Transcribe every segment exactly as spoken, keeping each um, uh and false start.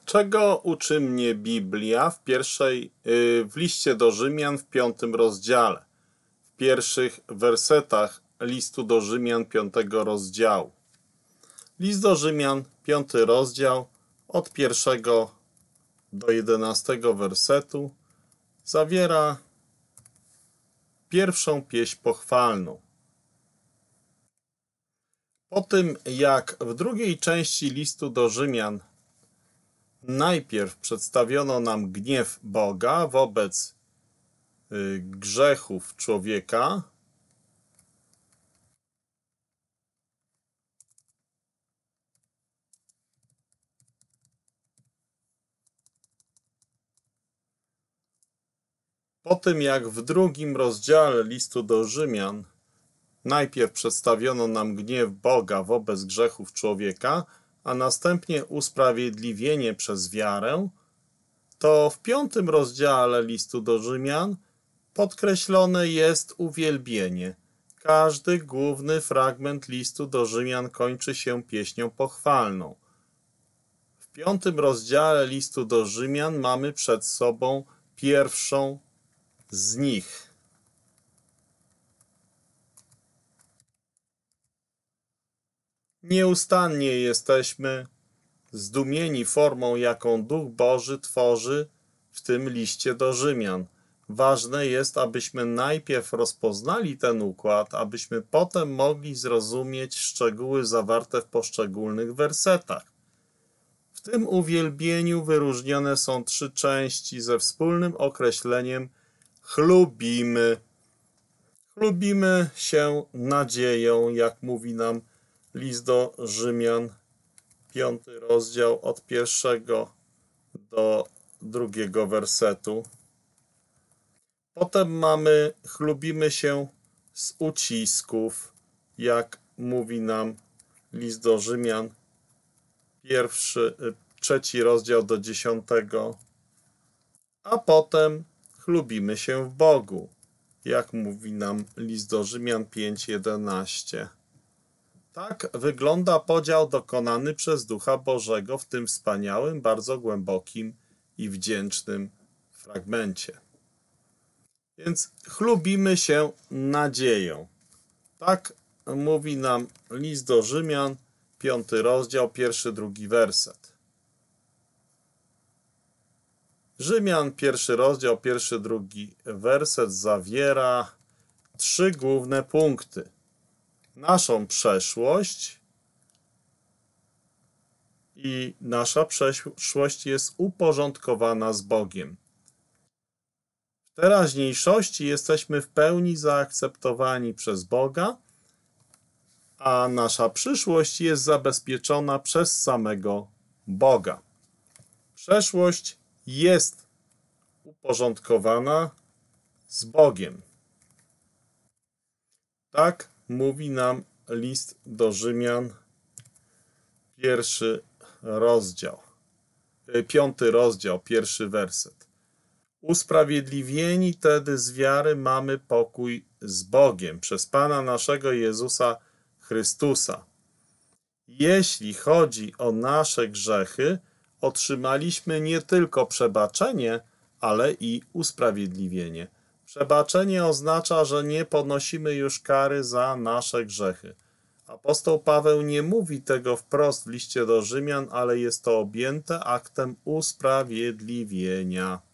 Czego uczy mnie Biblia w pierwszej, yy, w liście do Rzymian w piątym rozdziale, w pierwszych wersetach listu do Rzymian piątego rozdziału. List do Rzymian, piąty rozdział, od pierwszego do jedenastego wersetu zawiera pierwszą pieśń pochwalną. Po tym, jak w drugiej części listu do Rzymian najpierw przedstawiono nam gniew Boga wobec y, grzechów człowieka, po tym, jak w drugim rozdziale listu do Rzymian najpierw przedstawiono nam gniew Boga wobec grzechów człowieka, a następnie usprawiedliwienie przez wiarę, to w piątym rozdziale listu do Rzymian podkreślone jest uwielbienie. Każdy główny fragment listu do Rzymian kończy się pieśnią pochwalną. W piątym rozdziale listu do Rzymian mamy przed sobą pierwszą z nich. Nieustannie jesteśmy zdumieni formą, jaką Duch Boży tworzy w tym liście do Rzymian. Ważne jest, abyśmy najpierw rozpoznali ten układ, abyśmy potem mogli zrozumieć szczegóły zawarte w poszczególnych wersetach. W tym uwielbieniu wyróżnione są trzy części ze wspólnym określeniem chlubimy. Chlubimy się nadzieją, jak mówi nam list do Rzymian, piąty rozdział od pierwszego do drugiego wersetu. Potem mamy chlubimy się z ucisków, jak mówi nam list do Rzymian, pierwszy, trzeci rozdział do dziesiątego. A potem chlubimy się w Bogu, jak mówi nam list do Rzymian pięć jedenaście. Tak wygląda podział dokonany przez Ducha Bożego w tym wspaniałym, bardzo głębokim i wdzięcznym fragmencie. Więc chlubimy się nadzieją. Tak mówi nam list do Rzymian, piąty rozdział, pierwszy, drugi werset. Rzymian, pierwszy rozdział, pierwszy, drugi werset zawiera trzy główne punkty. Naszą przeszłość i nasza przeszłość jest uporządkowana z Bogiem. W teraźniejszości jesteśmy w pełni zaakceptowani przez Boga, a nasza przyszłość jest zabezpieczona przez samego Boga. Przeszłość jest uporządkowana z Bogiem. Tak mówi nam list do Rzymian, pierwszy rozdział, piąty rozdział, pierwszy werset. Usprawiedliwieni tedy z wiary mamy pokój z Bogiem przez Pana naszego Jezusa Chrystusa. Jeśli chodzi o nasze grzechy, otrzymaliśmy nie tylko przebaczenie, ale i usprawiedliwienie. Przebaczenie oznacza, że nie ponosimy już kary za nasze grzechy. Apostoł Paweł nie mówi tego wprost w liście do Rzymian, ale jest to objęte aktem usprawiedliwienia.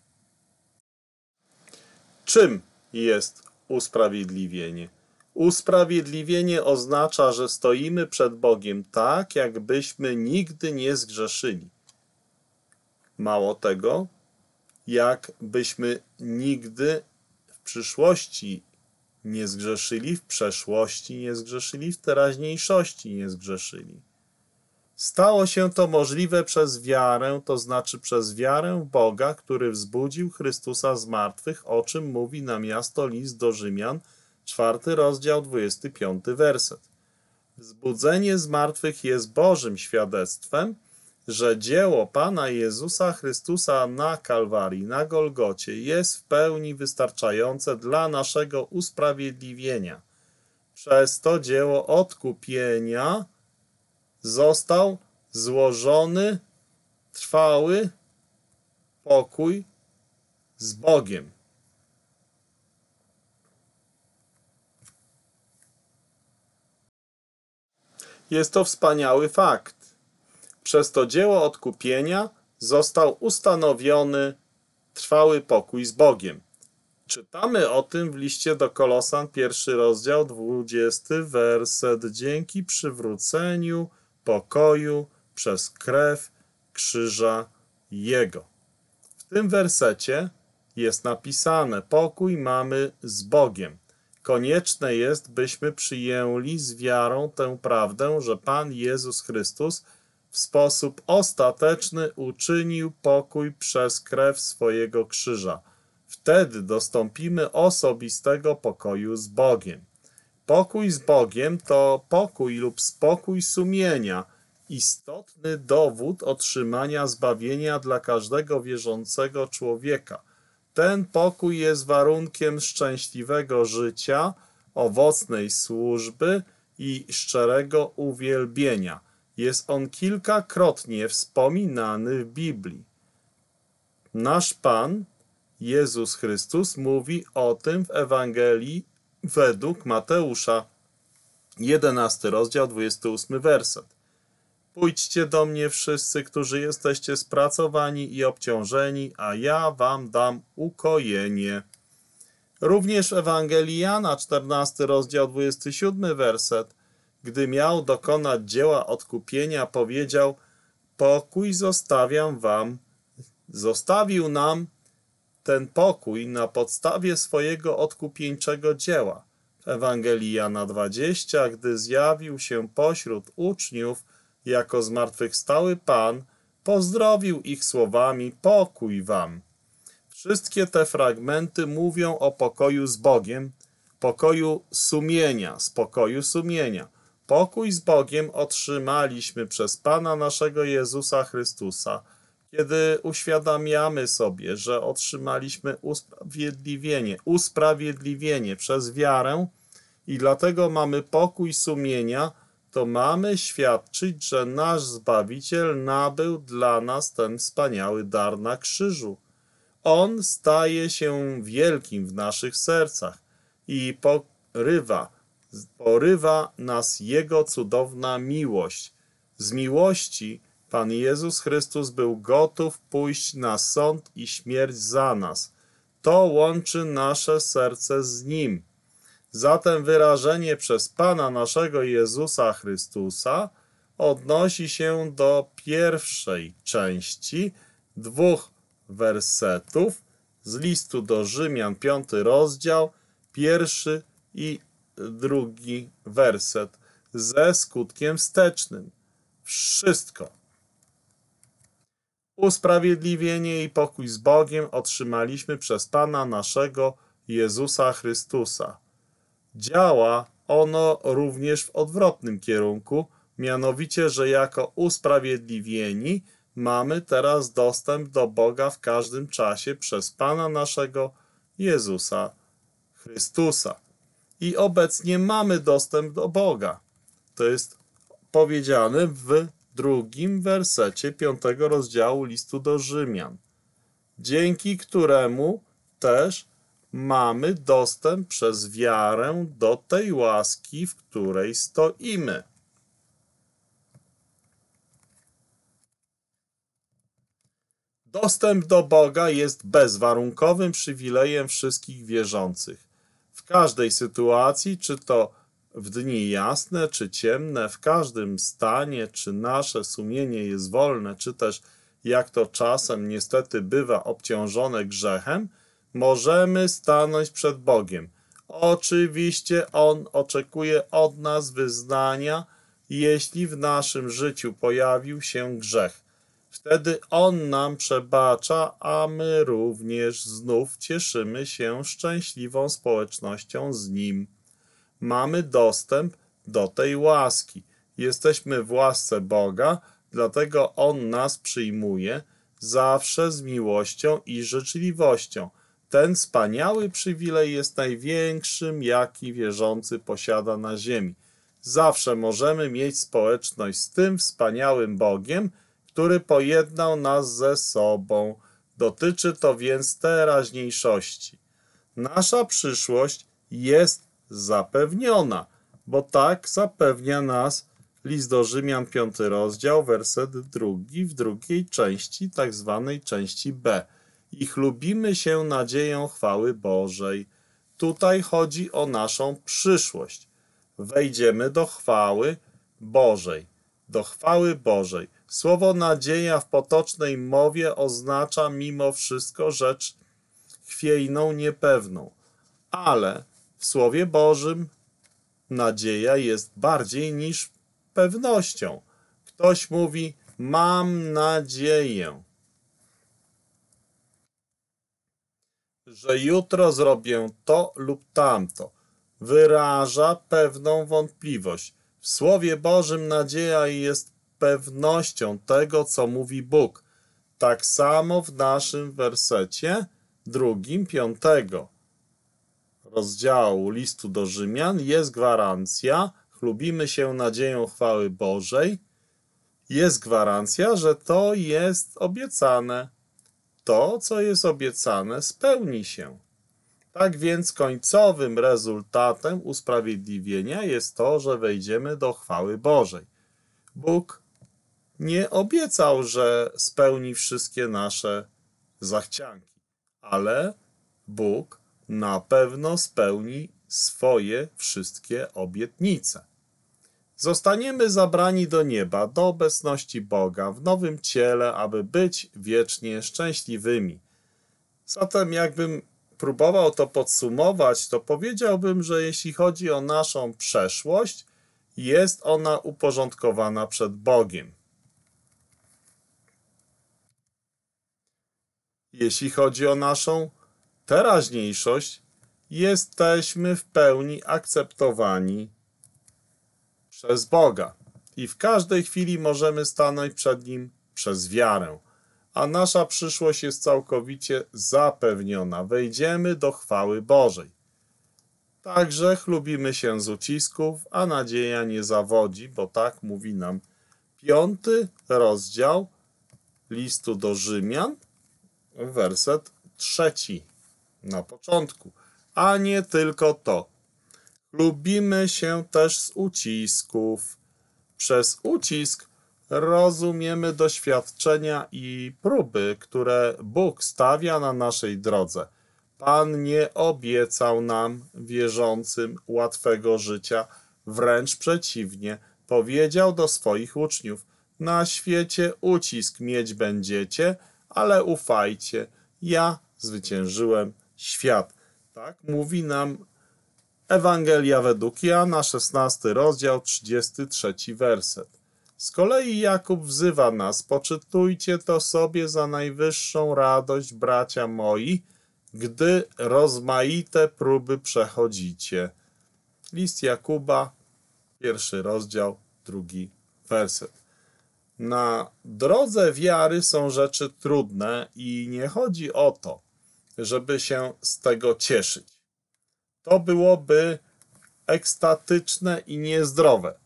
Czym jest usprawiedliwienie? Usprawiedliwienie oznacza, że stoimy przed Bogiem tak, jakbyśmy nigdy nie zgrzeszyli. Mało tego, jakbyśmy nigdy w przyszłości nie zgrzeszyli, w przeszłości nie zgrzeszyli, w teraźniejszości nie zgrzeszyli. Stało się to możliwe przez wiarę, to znaczy przez wiarę w Boga, który wzbudził Chrystusa z martwych, o czym mówi nam miasto list do Rzymian, czwarty rozdział, dwudziesty piąty werset. Wzbudzenie z martwych jest Bożym świadectwem, że dzieło Pana Jezusa Chrystusa na Kalwarii, na Golgocie jest w pełni wystarczające dla naszego usprawiedliwienia. Przez to dzieło odkupienia został złożony trwały pokój z Bogiem. Jest to wspaniały fakt. Przez to dzieło odkupienia został ustanowiony trwały pokój z Bogiem. Czytamy o tym w liście do Kolosan, pierwszy rozdział, dwudziesty werset. Dzięki przywróceniu pokoju przez krew krzyża Jego. W tym wersecie jest napisane: pokój mamy z Bogiem. Konieczne jest, byśmy przyjęli z wiarą tę prawdę, że Pan Jezus Chrystus w sposób ostateczny uczynił pokój przez krew swojego krzyża. Wtedy dostąpimy osobistego pokoju z Bogiem. Pokój z Bogiem to pokój lub spokój sumienia, istotny dowód otrzymania zbawienia dla każdego wierzącego człowieka. Ten pokój jest warunkiem szczęśliwego życia, owocnej służby i szczerego uwielbienia. Jest on kilkakrotnie wspominany w Biblii. Nasz Pan Jezus Chrystus mówi o tym w Ewangelii według Mateusza, jedenasty rozdział, dwudziesty ósmy werset. Pójdźcie do mnie wszyscy, którzy jesteście spracowani i obciążeni, a ja wam dam ukojenie. Również w Ewangelii Jana, czternasty rozdział, dwudziesty siódmy werset. Gdy miał dokonać dzieła odkupienia, powiedział: pokój zostawiam wam. Zostawił nam ten pokój na podstawie swojego odkupieńczego dzieła. W Ewangelii Jana dwudziesty, gdy zjawił się pośród uczniów jako zmartwychwstały Pan, pozdrowił ich słowami: pokój wam. Wszystkie te fragmenty mówią o pokoju z Bogiem, pokoju sumienia, spokoju sumienia. Pokój z Bogiem otrzymaliśmy przez Pana naszego Jezusa Chrystusa, kiedy uświadamiamy sobie, że otrzymaliśmy usprawiedliwienie, usprawiedliwienie przez wiarę i dlatego mamy pokój sumienia, to mamy świadczyć, że nasz Zbawiciel nabył dla nas ten wspaniały dar na krzyżu. On staje się wielkim w naszych sercach i porywa, porywa nas Jego cudowna miłość. Z miłości Pan Jezus Chrystus był gotów pójść na sąd i śmierć za nas. To łączy nasze serce z Nim. Zatem wyrażenie przez Pana naszego Jezusa Chrystusa odnosi się do pierwszej części dwóch wersetów z listu do Rzymian, piąty rozdział, pierwszy i drugi werset, ze skutkiem wstecznym. Wszystko. Usprawiedliwienie i pokój z Bogiem otrzymaliśmy przez Pana naszego Jezusa Chrystusa. Działa ono również w odwrotnym kierunku, mianowicie, że jako usprawiedliwieni mamy teraz dostęp do Boga w każdym czasie przez Pana naszego Jezusa Chrystusa. I obecnie mamy dostęp do Boga. To jest powiedziane w drugim wersecie piątego rozdziału listu do Rzymian, dzięki któremu też mamy dostęp przez wiarę do tej łaski, w której stoimy. Dostęp do Boga jest bezwarunkowym przywilejem wszystkich wierzących. W każdej sytuacji, czy to w dni jasne, czy ciemne, w każdym stanie, czy nasze sumienie jest wolne, czy też, jak to czasem niestety bywa, obciążone grzechem, możemy stanąć przed Bogiem. Oczywiście On oczekuje od nas wyznania, jeśli w naszym życiu pojawił się grzech. Wtedy On nam przebacza, a my również znów cieszymy się szczęśliwą społecznością z Nim. Mamy dostęp do tej łaski. Jesteśmy w łasce Boga, dlatego On nas przyjmuje zawsze z miłością i życzliwością. Ten wspaniały przywilej jest największym, jaki wierzący posiada na ziemi. Zawsze możemy mieć społeczność z tym wspaniałym Bogiem, który pojednał nas ze sobą. Dotyczy to więc teraźniejszości. Nasza przyszłość jest zapewniona, bo tak zapewnia nas list do Rzymian, piąty rozdział, werset drugi, w drugiej części, tak zwanej części B. I chlubimy się nadzieją chwały Bożej. Tutaj chodzi o naszą przyszłość. Wejdziemy do chwały Bożej. Do chwały Bożej. Słowo nadzieja w potocznej mowie oznacza mimo wszystko rzecz chwiejną, niepewną. Ale w Słowie Bożym nadzieja jest bardziej niż pewnością. Ktoś mówi, mam nadzieję, że jutro zrobię to lub tamto. Wyraża pewną wątpliwość. W Słowie Bożym nadzieja jest pewnością tego, co mówi Bóg. Tak samo w naszym wersecie drugim, piątego rozdziału listu do Rzymian jest gwarancja, chlubimy się nadzieją chwały Bożej, jest gwarancja, że to jest obiecane. To, co jest obiecane, spełni się. Tak więc końcowym rezultatem usprawiedliwienia jest to, że wejdziemy do chwały Bożej. Bóg nie obiecał, że spełni wszystkie nasze zachcianki, ale Bóg na pewno spełni swoje wszystkie obietnice. Zostaniemy zabrani do nieba, do obecności Boga w nowym ciele, aby być wiecznie szczęśliwymi. Zatem jakbym próbował to podsumować, to powiedziałbym, że jeśli chodzi o naszą przeszłość, jest ona uporządkowana przed Bogiem. Jeśli chodzi o naszą teraźniejszość, jesteśmy w pełni akceptowani przez Boga i w każdej chwili możemy stanąć przed Nim przez wiarę, a nasza przyszłość jest całkowicie zapewniona. Wejdziemy do chwały Bożej. Także chlubimy się z ucisków, a nadzieja nie zawodzi, bo tak mówi nam piąty rozdział listu do Rzymian, werset trzeci na początku. A nie tylko to. Chlubimy się też z ucisków. Przez ucisk rozumiemy doświadczenia i próby, które Bóg stawia na naszej drodze. Pan nie obiecał nam, wierzącym, łatwego życia, wręcz przeciwnie, powiedział do swoich uczniów: na świecie ucisk mieć będziecie, ale ufajcie, ja zwyciężyłem świat. Tak mówi nam Ewangelia według Jana, szesnasty rozdział, trzydziesty trzeci werset. Z kolei Jakub wzywa nas: poczytujcie to sobie za najwyższą radość, bracia moi, gdy rozmaite próby przechodzicie. List Jakuba, pierwszy rozdział, drugi werset. Na drodze wiary są rzeczy trudne i nie chodzi o to, żeby się z tego cieszyć. To byłoby ekstatyczne i niezdrowe.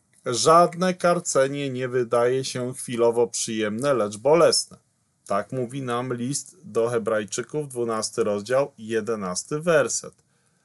Żadne karcenie nie wydaje się chwilowo przyjemne, lecz bolesne. Tak mówi nam list do Hebrajczyków, dwunasty rozdział, jedenasty werset.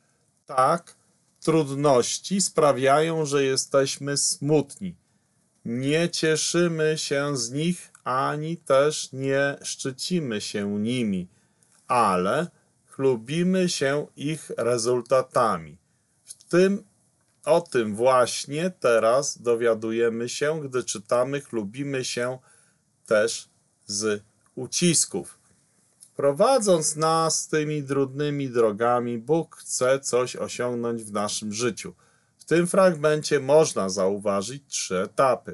Tak, trudności sprawiają, że jesteśmy smutni. Nie cieszymy się z nich, ani też nie szczycimy się nimi, ale chlubimy się ich rezultatami. W tym, o tym właśnie teraz dowiadujemy się, gdy czytamy: chlubimy się też z ucisków. Prowadząc nas tymi trudnymi drogami, Bóg chce coś osiągnąć w naszym życiu. W tym fragmencie można zauważyć trzy etapy.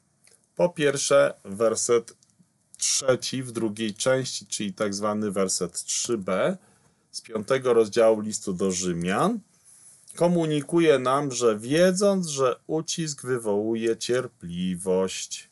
Po pierwsze, werset trzeci w drugiej części, czyli tak zwany werset trzy b z piątego rozdziału listu do Rzymian, komunikuje nam, że wiedząc, że ucisk wywołuje cierpliwość.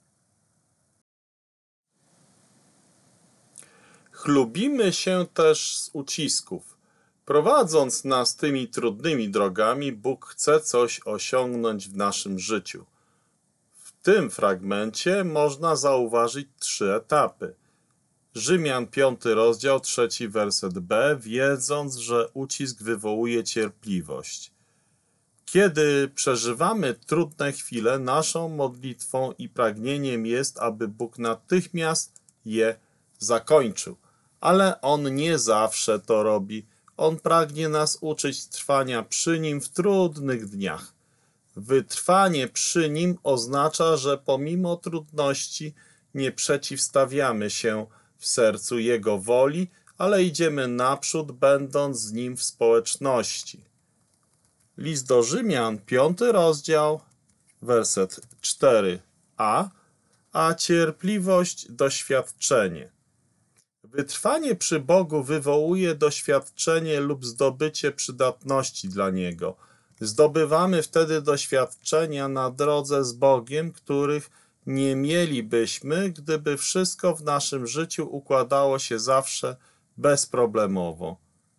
Chlubimy się też z ucisków. Prowadząc nas tymi trudnymi drogami, Bóg chce coś osiągnąć w naszym życiu. W tym fragmencie można zauważyć trzy etapy. Rzymian piąty rozdział, trzeci werset B, wiedząc, że ucisk wywołuje cierpliwość. Kiedy przeżywamy trudne chwile, naszą modlitwą i pragnieniem jest, aby Bóg natychmiast je zakończył. Ale On nie zawsze to robi. On pragnie nas uczyć trwania przy Nim w trudnych dniach. Wytrwanie przy Nim oznacza, że pomimo trudności nie przeciwstawiamy się w sercu Jego woli, ale idziemy naprzód, będąc z Nim w społeczności. List do Rzymian, piąty rozdział, werset cztery a, a cierpliwość doświadczenie. Wytrwanie przy Bogu wywołuje doświadczenie lub zdobycie przydatności dla Niego. Zdobywamy wtedy doświadczenia na drodze z Bogiem, których nie mielibyśmy, gdyby wszystko w naszym życiu układało się zawsze bezproblemowo.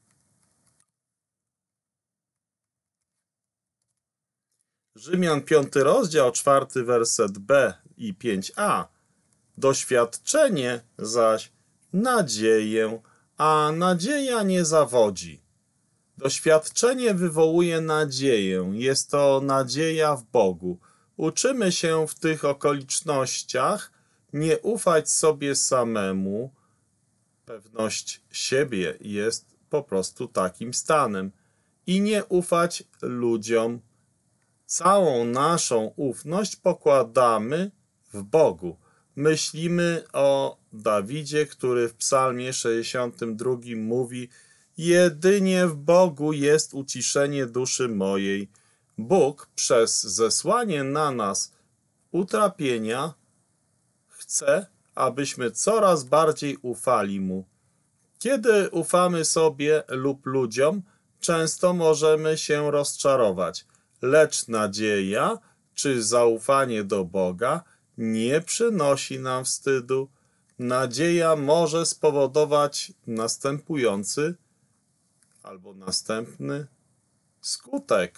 Rzymian piąty rozdział, czwarty werset B i pięć a. Doświadczenie zaś nadzieję, a nadzieja nie zawodzi. Doświadczenie wywołuje nadzieję. Jest to nadzieja w Bogu. Uczymy się w tych okolicznościach nie ufać sobie samemu. Pewność siebie jest po prostu takim stanem. I nie ufać ludziom. Całą naszą ufność pokładamy w Bogu. Myślimy o Dawidzie, który w psalmie sześćdziesiątym drugim mówi: jedynie w Bogu jest uciszenie duszy mojej. Bóg przez zesłanie na nas utrapienia chce, abyśmy coraz bardziej ufali Mu. Kiedy ufamy sobie lub ludziom, często możemy się rozczarować, lecz nadzieja czy zaufanie do Boga nie przynosi nam wstydu. Nadzieja może spowodować następujący albo następny skutek.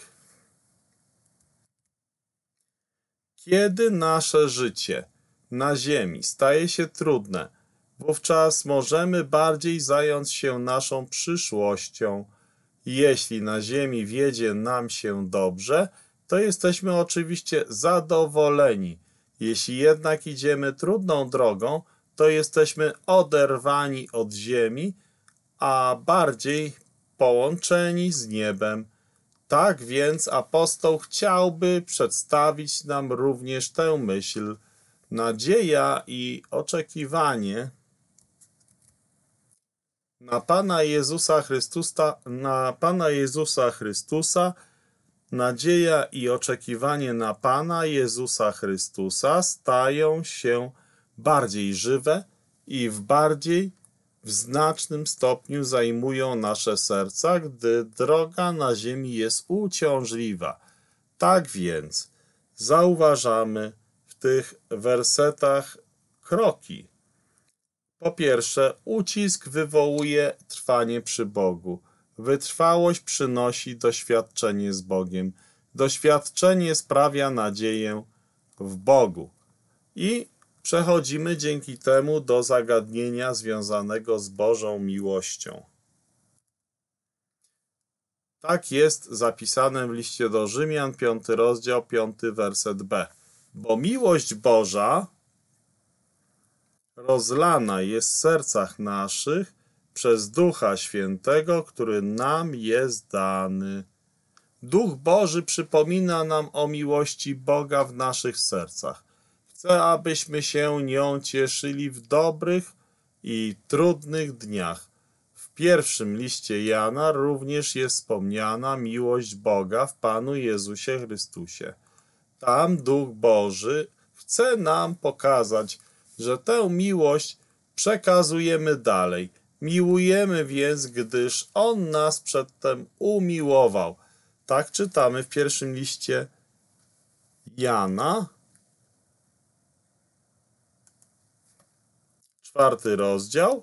Kiedy nasze życie na ziemi staje się trudne, wówczas możemy bardziej zająć się naszą przyszłością. Jeśli na ziemi wiedzie nam się dobrze, to jesteśmy oczywiście zadowoleni. Jeśli jednak idziemy trudną drogą, to jesteśmy oderwani od ziemi, a bardziej połączeni z niebem. Tak więc apostoł chciałby przedstawić nam również tę myśl. Nadzieja i oczekiwanie na Pana Jezusa Chrystusa, na Pana Jezusa Chrystusa, nadzieja i oczekiwanie na Pana Jezusa Chrystusa stają się bardziej żywe i w bardziej w znacznym stopniu zajmują nasze serca, gdy droga na ziemi jest uciążliwa. Tak więc zauważamy w tych wersetach kroki. Po pierwsze, ucisk wywołuje trwanie przy Bogu. Wytrwałość przynosi doświadczenie z Bogiem. Doświadczenie sprawia nadzieję w Bogu. I przechodzimy dzięki temu do zagadnienia związanego z Bożą miłością. Tak jest zapisane w liście do Rzymian, piąty rozdział, piąty werset B. Bo miłość Boża rozlana jest w sercach naszych przez Ducha Świętego, który nam jest dany. Duch Boży przypomina nam o miłości Boga w naszych sercach. Chce, abyśmy się nią cieszyli w dobrych i trudnych dniach. W pierwszym liście Jana również jest wspomniana miłość Boga w Panu Jezusie Chrystusie. Tam Duch Boży chce nam pokazać, że tę miłość przekazujemy dalej. Miłujemy więc, gdyż On nas przedtem umiłował. Tak czytamy w pierwszym liście Jana, czwarty rozdział,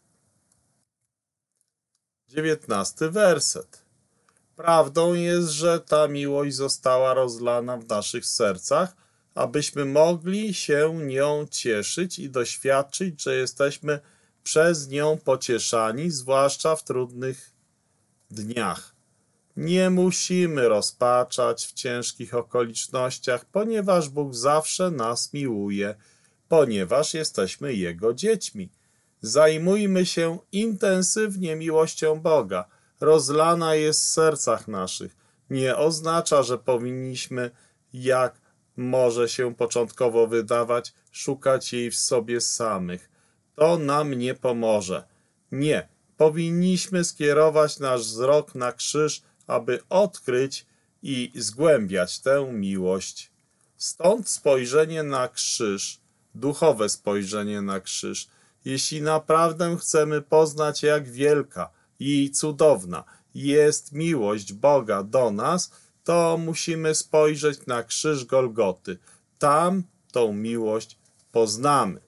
dziewiętnasty werset. Prawdą jest, że ta miłość została rozlana w naszych sercach, abyśmy mogli się nią cieszyć i doświadczyć, że jesteśmy przez nią pocieszani, zwłaszcza w trudnych dniach. Nie musimy rozpaczać w ciężkich okolicznościach, ponieważ Bóg zawsze nas miłuje, ponieważ jesteśmy Jego dziećmi. Zajmujmy się intensywnie miłością Boga. Rozlana jest w sercach naszych. Nie oznacza, że powinniśmy, jak może się początkowo wydawać, szukać jej w sobie samych. To nam nie pomoże. Nie. Powinniśmy skierować nasz wzrok na krzyż, aby odkryć i zgłębiać tę miłość. Stąd spojrzenie na krzyż, duchowe spojrzenie na krzyż. Jeśli naprawdę chcemy poznać, jak wielka i cudowna jest miłość Boga do nas, to musimy spojrzeć na krzyż Golgoty. Tam tą miłość poznamy.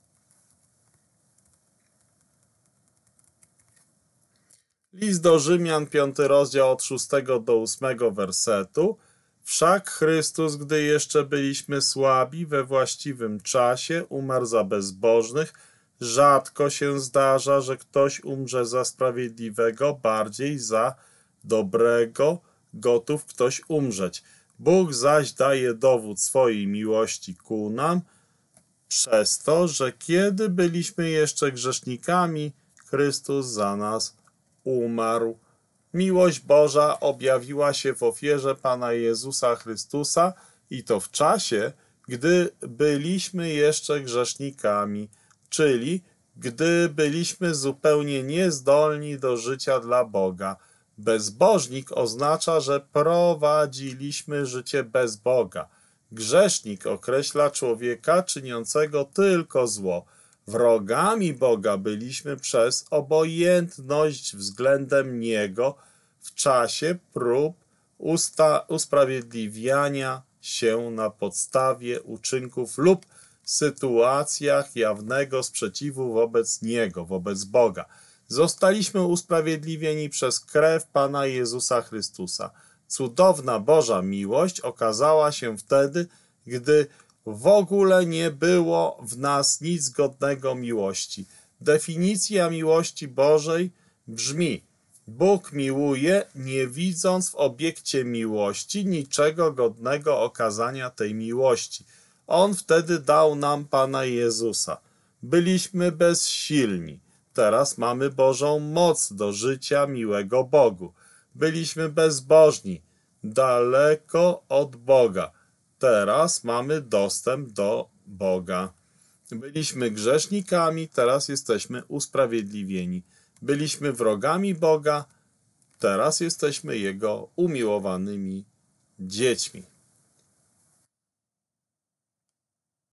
List do Rzymian, piąty rozdział od szóstego do ósmego wersetu. Wszak Chrystus, gdy jeszcze byliśmy słabi, we właściwym czasie umarł za bezbożnych. Rzadko się zdarza, że ktoś umrze za sprawiedliwego, bardziej za dobrego gotów ktoś umrzeć. Bóg zaś daje dowód swojej miłości ku nam, przez to, że kiedy byliśmy jeszcze grzesznikami, Chrystus za nas umarł. Miłość Boża objawiła się w ofierze Pana Jezusa Chrystusa i to w czasie, gdy byliśmy jeszcze grzesznikami, czyli gdy byliśmy zupełnie niezdolni do życia dla Boga. Bezbożnik oznacza, że prowadziliśmy życie bez Boga. Grzesznik określa człowieka czyniącego tylko zło. Wrogami Boga byliśmy przez obojętność względem Niego w czasie prób usta usprawiedliwiania się na podstawie uczynków lub sytuacjach jawnego sprzeciwu wobec Niego, wobec Boga. Zostaliśmy usprawiedliwieni przez krew Pana Jezusa Chrystusa. Cudowna Boża miłość okazała się wtedy, gdy w ogóle nie było w nas nic godnego miłości. Definicja miłości Bożej brzmi: Bóg miłuje, nie widząc w obiekcie miłości niczego godnego okazania tej miłości. On wtedy dał nam Pana Jezusa. Byliśmy bezsilni. Teraz mamy Bożą moc do życia miłego Bogu. Byliśmy bezbożni, daleko od Boga. Teraz mamy dostęp do Boga. Byliśmy grzesznikami, teraz jesteśmy usprawiedliwieni. Byliśmy wrogami Boga, teraz jesteśmy Jego umiłowanymi dziećmi.